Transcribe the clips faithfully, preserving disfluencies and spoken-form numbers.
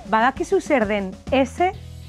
badakizu zer den S?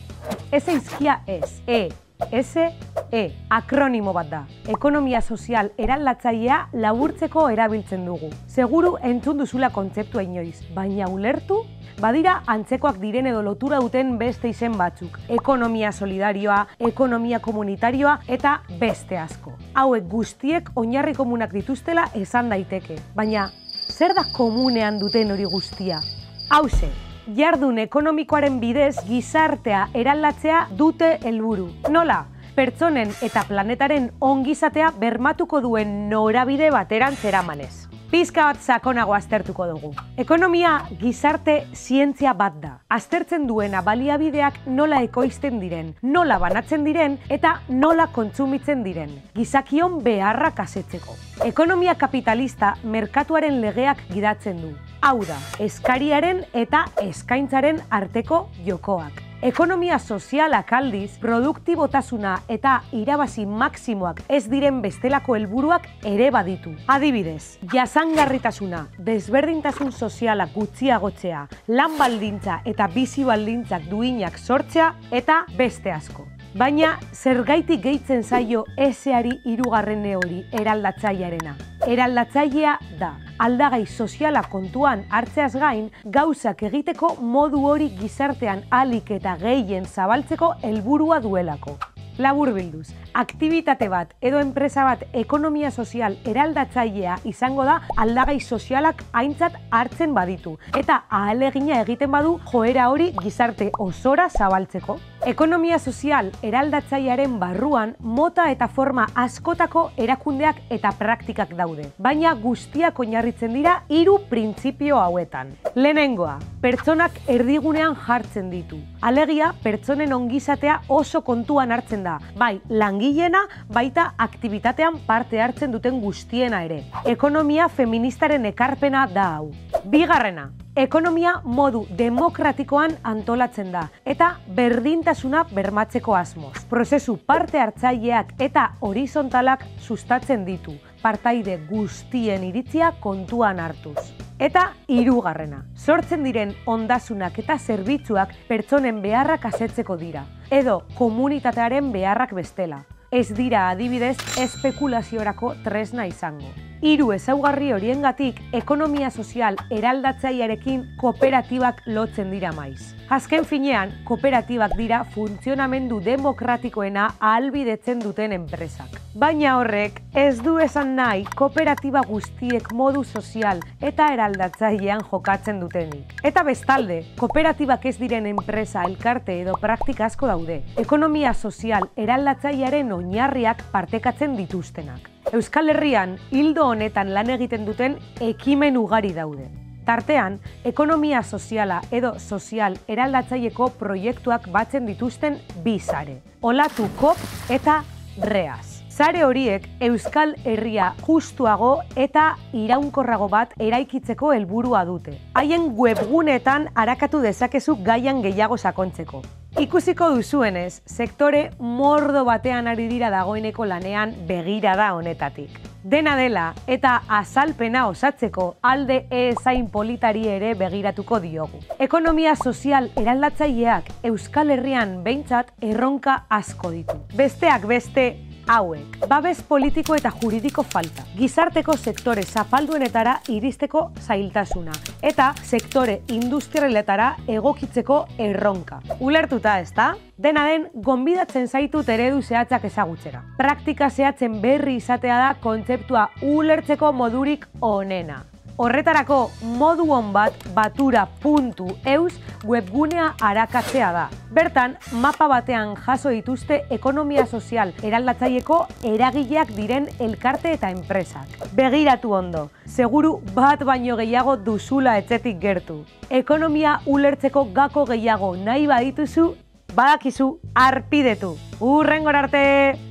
S izkia ez, E, S, E, akronimo bat da. Ekonomia sozial eraldatzailea laburtzeko erabiltzen dugu. Seguru entzun duzula kontzeptua inoiz, baina ulertu? Badira antzekoak diren edo lotura duten beste izen batzuk. Ekonomia solidarioa, ekonomia komunitarioa eta beste asko. Hauek guztiek oinarri komunak dituztela esan daiteke. Baina, zer da komunean duten hori guztia? Hauxe, jardun ekonomikoaren bidez gizartea eraldatzea dute helburu. Nola? Pertsonen eta planetaren ongizatea bermatuko duen norabide bateran zeramanez. Pizka bat sakonago aztertuko dugu. Ekonomia gizarte zientzia bat da. Aztertzen duena baliabideak nola ekoizten diren, nola banatzen diren eta nola kontsumitzen diren. Gizakion beharrak asetzeko. Ekonomia kapitalista merkatuaren legeak gidatzen du. Hau da, eskariaren eta eskaintzaren arteko jokoak. Ekonomia sozialak aldiz, produktibotasuna eta irabazi maksimoak ez diren bestelako helburuak ere baditu. Adibidez, jasangarritasuna, desberdintasun sozialak gutxiagotzea, lan baldintza eta bizi baldintzak duinak sortzea eta beste asko. Baina, zergaitik gehitzen zaio eseari hirugarrene hori eraldatzailearena. Eraldatzailea da. Aldagai soziala kontuan hartzeaz gain, gauzak egiteko modu hori gizartean ahalik eta gehien zabaltzeko helburua duelako. Laburbilduz, aktibitate bat edo enpresa bat ekonomia sozial eraldatzailea izango da aldagai sozialak aintzat hartzen baditu eta ahalegina egiten badu joera hori gizarte osora zabaltzeko. Ekonomia sozial eraldatzailearen barruan mota eta forma askotako erakundeak eta praktikak daude, baina guztiak oinarritzen dira hiru printzipio hauetan. Lehenengoa, pertsonak erdigunean jartzen ditu. Alegia, pertsonen ongizatea oso kontuan hartzen da, bai langileena, baita aktibitatean parte hartzen duten guztiena ere. Ekonomia feministaren ekarpena da hau. Bigarrena, ekonomia modu demokratikoan antolatzen da eta berdintasuna bermatzeko asmoz. Prozesu parte hartzaileak eta horizontalak sustatzen ditu, partaide guztien iritzia kontuan hartuz. Eta hirugarrena, sortzen diren ondasunak eta zerbitzuak pertsonen beharrak asetzeko dira, edo komunitatearen beharrak bestela. Ez dira adibidez espekulaziorako tresna izango. Hiru ezaugarri horiengatik ekonomia sozial eraldatzailearekin kooperatibak lotzen dira maiz. Azken finean, kooperatibak dira funtzionamendu demokratikoena ahalbidetzen duten enpresak. Baina horrek ez du esan nahi kooperatiba guztiek modu sozial eta eraldatzailean jokatzen dutenik. Eta bestalde, kooperatibak ez diren enpresa, elkarte edo praktika asko daude. Ekonomia sozial eraldatzailearen oinarriak partekatzen dituztenak. Euskal Herrian, ildo honetan lan egiten duten ekimen ugari daude. Tartean, ekonomia soziala edo sozial eraldatzaileko proiektuak batzen dituzten bi sare. Olatu Kop eta Reaz. Sare horiek Euskal Herria justuago eta iraunkorrago bat eraikitzeko helburua dute. Haien webguneetan arakatu dezakezu gaian gehiago sakontzeko. Ikusiko duzuenez, sektore mordo batean ari dira dagoeneko lanean begirada honetatik. Dena dela eta azalpena osatzeko alde ezain politari ere begiratuko diogu. Ekonomia sozial eraldatzaileak Euskal Herrian behintzat erronka asko ditu. Besteak beste, hauek, babes politiko eta juridiko falta, gizarteko sektore zapalduenetara iristeko zailtasuna, eta sektore industrialetara egokitzeko erronka. Ulertuta, ezta? Dena den, gonbidatzen zaitut eredu zehatzak ezagutzera. Praktika zehatzen berri izatea da kontzeptua ulertzeko modurik onena. Horretarako modu on bat batura puntu eus webgunea arakatzea da. Bertan, mapa batean jaso dituzte ekonomia sozial eraldatzaileko eragileak diren elkarte eta enpresak. Begiratu ondo, seguru bat baino gehiago duzula etxetik gertu. Ekonomia ulertzeko gako gehiago nahi badituzu, badakizu arpidetu. Hurrengora arte!